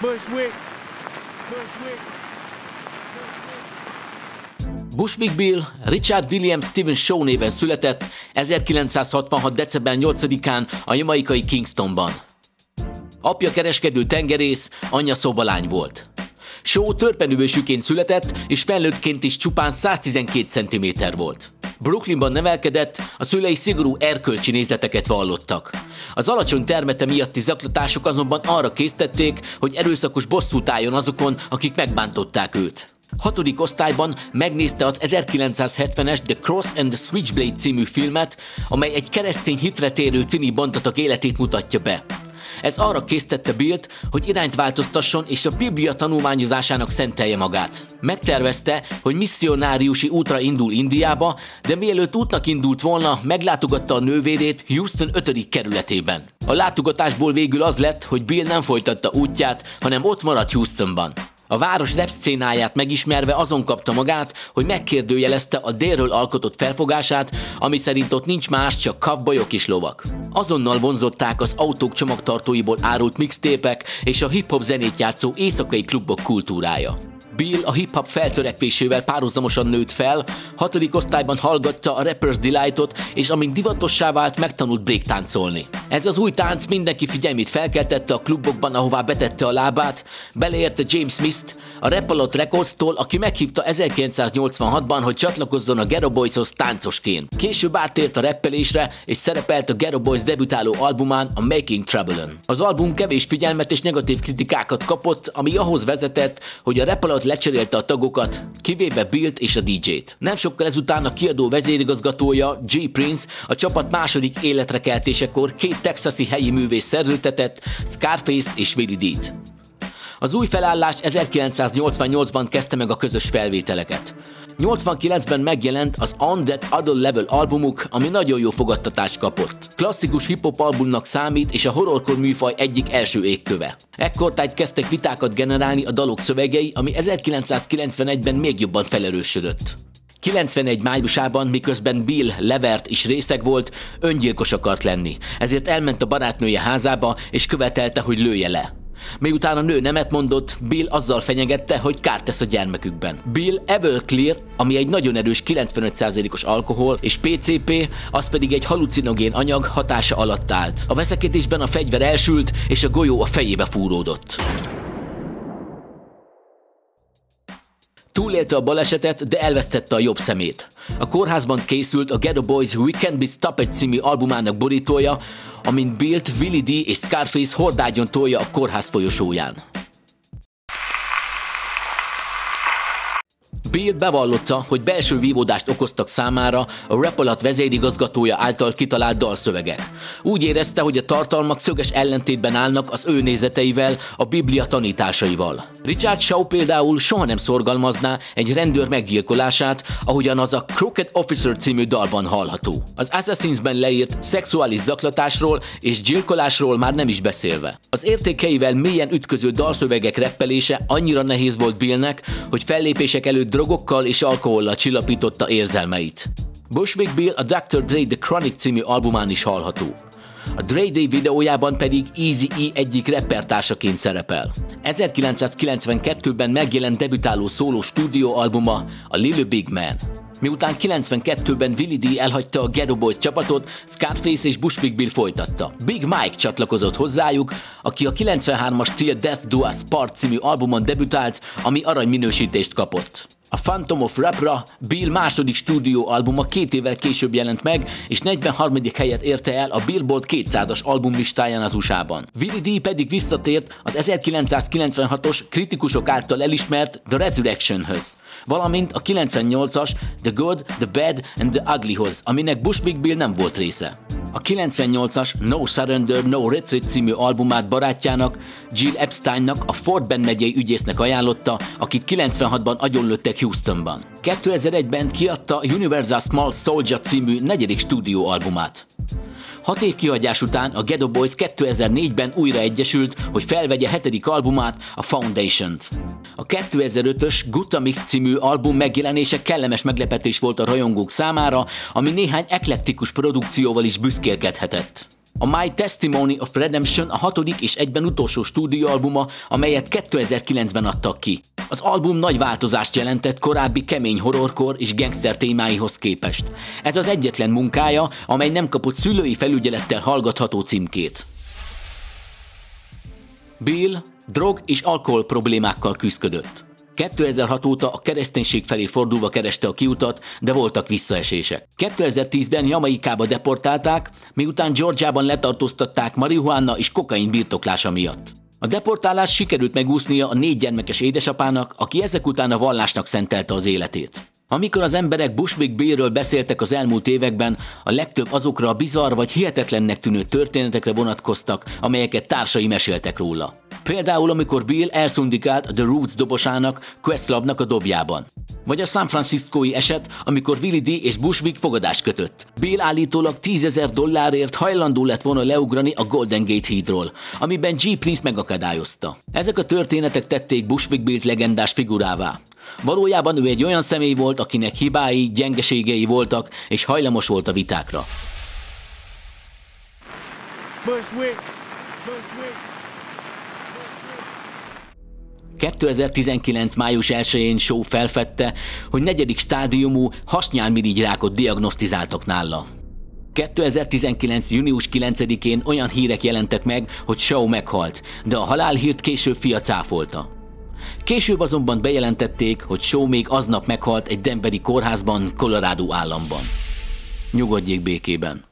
Bushwick Bill Richard William Steven Shaw néven született 1966. december 8-án a jamaikai Kingstonban. Apja kereskedő tengerész, anyja szobalány volt. Shaw törpenövősüként született, és felnőttként is csupán 112 cm volt. Brooklynban nevelkedett, a szülei szigorú erkölcsi nézeteket vallottak. Az alacsony termete miatti zaklatások azonban arra késztették, hogy erőszakos bosszút álljon azokon, akik megbántották őt. 6. osztályban megnézte az 1970-es The Cross and the Switchblade című filmet, amely egy keresztény hitre térő tini bontatak életét mutatja be. Ez arra késztette Billt, hogy irányt változtasson és a Biblia tanulmányozásának szentelje magát. Megtervezte, hogy misszionáriusi útra indul Indiába, de mielőtt útnak indult volna, meglátogatta a nővérét Houston 5. kerületében. A látogatásból végül az lett, hogy Bill nem folytatta útját, hanem ott maradt Houstonban. A város rap szcénáját megismerve azon kapta magát, hogy megkérdőjelezte a délről alkotott felfogását, ami szerint ott nincs más, csak cowboyok és lovak. Azonnal vonzották az autók csomagtartóiból árult mixtépek és a hip-hop zenét játszó éjszakai klubok kultúrája. Bill a hip-hop feltörekvésével párhuzamosan nőtt fel, 6. osztályban hallgatta a Rapper's Delight-ot, és amint divatossá vált, megtanult breaktáncolni. Ez az új tánc mindenki figyelmét felkeltette a klubokban, ahová betette a lábát, beleérte James Smith-t, a Rap-A-Lot Records-tól, aki meghívta 1986-ban, hogy csatlakozzon a Geto Boyshoz táncosként. Később áttért a rappelésre, és szerepelt a Geto Boys debütáló albumán, a Making Trouble-on. Az album kevés figyelmet és negatív kritikákat kapott, ami ahhoz vezetett, hogy a Rap-A-Lot lecserélte a tagokat, kivéve Billt és a DJ-t. Nem sokkal ezután a kiadó vezérigazgatója, J. Prince, a csapat második életre keltésekor 2 texasi helyi művész szerződtetett, Scarface és Willie D-t. Az új felállás 1988-ban kezdte meg a közös felvételeket. 89-ben megjelent az On That Other Level albumuk, ami nagyon jó fogadtatást kapott. Klasszikus hip-hop albumnak számít, és a horrorcore műfaj egyik első égköve. Ekkortájt kezdtek vitákat generálni a dalok szövegei, ami 1991-ben még jobban felerősödött. 91 májusában, miközben Bill levert és részeg volt, öngyilkos akart lenni, ezért elment a barátnője házába és követelte, hogy lője le. Miután a nő nemet mondott, Bill azzal fenyegette, hogy kárt tesz a gyermekükben. Bill Everclear, ami egy nagyon erős 95%-os alkohol, és PCP, az pedig egy halucinogén anyag hatása alatt állt. A veszekedésben a fegyver elsült, és a golyó a fejébe fúródott. Túlélte a balesetet, de elvesztette a jobb szemét. A kórházban készült a Geto Boys We Can't Be Stopped című albumának borítója, amint Billt, Willie D és Scarface hordágyon tolja a kórház folyosóján. Bill bevallotta, hogy belső vívódást okoztak számára a Rap-A-Lot vezérigazgatója által kitalált dalszövegek. Úgy érezte, hogy a tartalmak szöges ellentétben állnak az ő nézeteivel, a Biblia tanításaival. Richard Shaw például soha nem szorgalmazná egy rendőr meggyilkolását, ahogyan az a Crooked Officer című dalban hallható. Az Assassinsben leírt szexuális zaklatásról és gyilkolásról már nem is beszélve. Az értékeivel mélyen ütköző dalszövegek reppelése annyira nehéz volt Billnek, hogy fellépések előtt drogokkal és alkohollal csillapította érzelmeit. Bushwick Bill a Dr. Dre The Chronic című albumán is hallható. A Dre Day videójában pedig Eazy-E egyik rappertársaként szerepel. 1992-ben megjelent debütáló szóló stúdióalbuma, a Lil Big Man. Miután 92-ben Willie D elhagyta a Geto Boys csapatot, Scarface és Bushwick Bill folytatta. Big Mike csatlakozott hozzájuk, aki a 93-as Till Death Do Us Part című albumon debütált, ami aranyminősítést kapott. A Phantom of Rap-ra Bill második stúdióalbuma 2 évvel később jelent meg, és 43. helyet érte el a Billboard 200-as albumlistáján az USA-ban. Willie D pedig visszatért az 1996-os kritikusok által elismert The Resurrection-höz, valamint a 98-as The Good, The Bad and The Ugly-hoz, aminek Bushwick Bill nem volt része. A 98-as No Surrender, No Retreat című albumát barátjának, Jill Epsteinnak, a Fort Bend megyei ügyésznek ajánlotta, akit 96-ban agyonlőttek Houstonban. 2001-ben kiadta Universal Small Soldier című 4. stúdióalbumát. 6 év kihagyás után a Geto Boys 2004-ben újra egyesült, hogy felvegye 7. albumát, a Foundation-t. A 2005-ös Gutta Mix című album megjelenése kellemes meglepetés volt a rajongók számára, ami néhány eklektikus produkcióval is büszkélkedhetett. A My Testimony of Redemption a 6. és egyben utolsó stúdióalbuma, amelyet 2009-ben adtak ki. Az album nagy változást jelentett korábbi kemény horrorkor és gangster témáihoz képest. Ez az egyetlen munkája, amely nem kapott szülői felügyelettel hallgatható címkét. Bill drog- és alkohol problémákkal küszködött. 2006 óta a kereszténység felé fordulva kereste a kiutat, de voltak visszaesések. 2010-ben Jamaikába deportálták, miután Georgiában letartóztatták marihuána és kokain birtoklása miatt. A deportálás sikerült megúsznia a 4 gyermekes édesapának, aki ezek után a vallásnak szentelte az életét. Amikor az emberek Bushwick Billről beszéltek az elmúlt években, a legtöbb azokra a bizarr vagy hihetetlennek tűnő történetekre vonatkoztak, amelyeket társai meséltek róla. Például amikor Bill elszundikált a The Roots dobosának, Questlabnak a dobjában. Vagy a San Franciscói eset, amikor Willie D. és Bushwick fogadást kötött. Bill állítólag $10,000 hajlandó lett volna leugrani a Golden Gate hídról, amiben G. Prince megakadályozta. Ezek a történetek tették Bushwick Billt legendás figurává. Valójában ő egy olyan személy volt, akinek hibái, gyengeségei voltak, és hajlamos volt a vitákra. 2019. május 1-én Shaw felfedte, hogy 4. stádiumú hasnyálmirigyrákot diagnosztizáltak nála. 2019. június 9-én olyan hírek jelentek meg, hogy Shaw meghalt, de a halálhírt később fia cáfolta. Később azonban bejelentették, hogy Shaw még aznap meghalt egy denveri kórházban, Colorado államban. Nyugodjék békében.